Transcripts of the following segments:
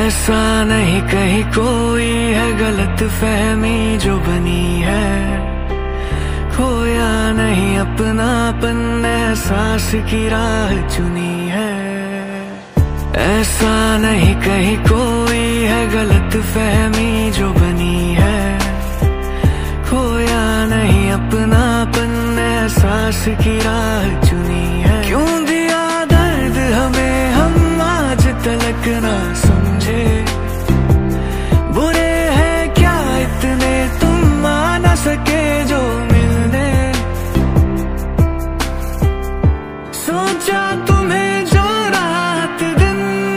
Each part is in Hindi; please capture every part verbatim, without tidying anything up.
ऐसा नहीं कहीं कोई है गलत फहमी जो बनी है, खोया नहीं अपनापन एहसास की राह चुनी है। ऐसा नहीं कहीं कोई है गलत फहमी जो बनी है, खोया नहीं अपनापन एहसास की राह चुनी है। क्यों दिया दर्द हमें हम आज तलक ना समझे, बुरे हैं क्या इतने तुम आ न सके जो मिलने। सोचा तुम्हें जो रात दिन,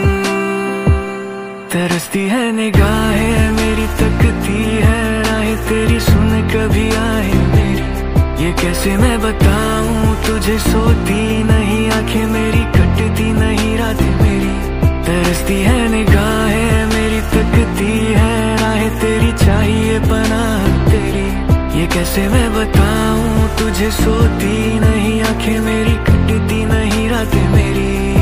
तरसती है निगाहें मेरी तकती है राहें तेरी सुन कभी आए मेरी। ये कैसे मैं बताऊं तुझे, सोती नहीं आंखें मेरी कटती नहीं रातें मेरी। तरसती है निगाहें मेरी तकती है राहें तेरी चाहिए पनाह तेरी। ये कैसे मैं बताऊं तुझे, सोती नहीं आंखें मेरी कटती नहीं रातें मेरी।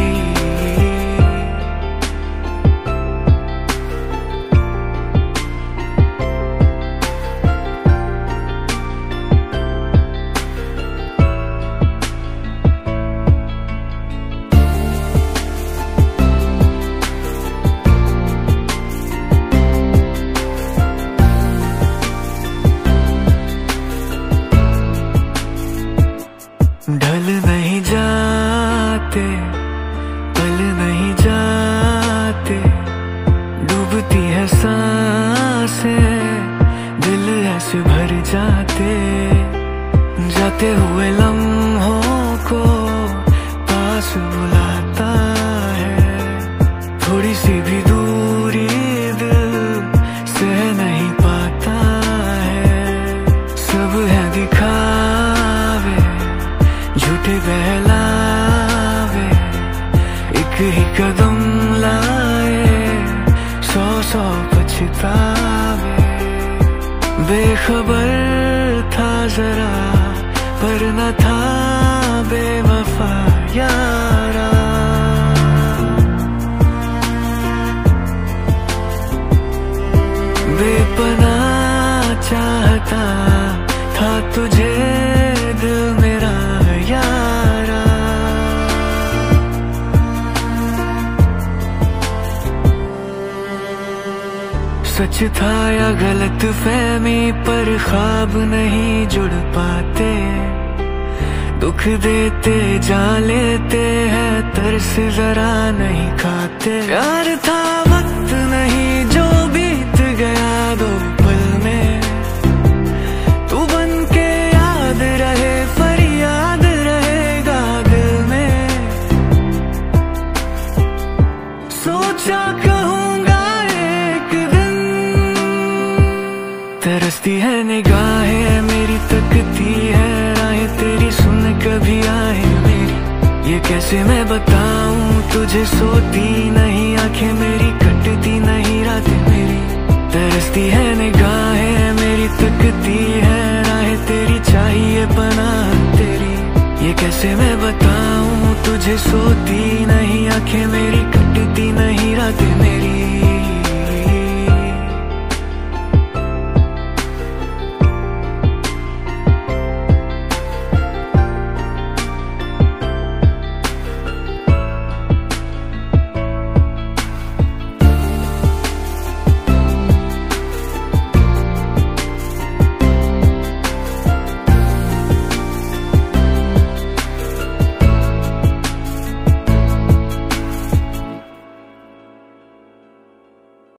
ढल नहीं जाते पल नहीं जाते, डूबती है सांसें दिल ऐसे भर जाते। जाते हुए लम्हों को पास बुलाता है, थोड़ी सी भी दूरी दिल सह नहीं पाता है। सब है दिखावे झूठे बहलावे, एक ही कदम लाए सौ सौ पछतावे। बेखबर था जरा पर न था बेवफा यारा। बेपनाह चाहता था तुझे दिल मेरा यारा। सच था या गलत फहमी पर ख्वाब नहीं जुड़ पाते, दुख देते जा लेते हैं तरस जरा नहीं खाते। प्यार था वक्त नहीं जो बीत गया दो पल में, तू बन के याद रहे फरियाद रहेगा दिल में। सोचा कहूँगा एक दिन, तरसती है निगाहें मेरी तकती है राहें तेरी सुन कभी आए मेरी। ये कैसे मैं बताऊं तुझे, सोती नहीं आंखें मेरी कटती नहीं रातें मेरी। तरसती है निगाहें मेरी तकती है राहें तेरी चाहिए पनाह तेरी। ये कैसे मैं बताऊं तुझे, सोती नहीं आंखें मेरी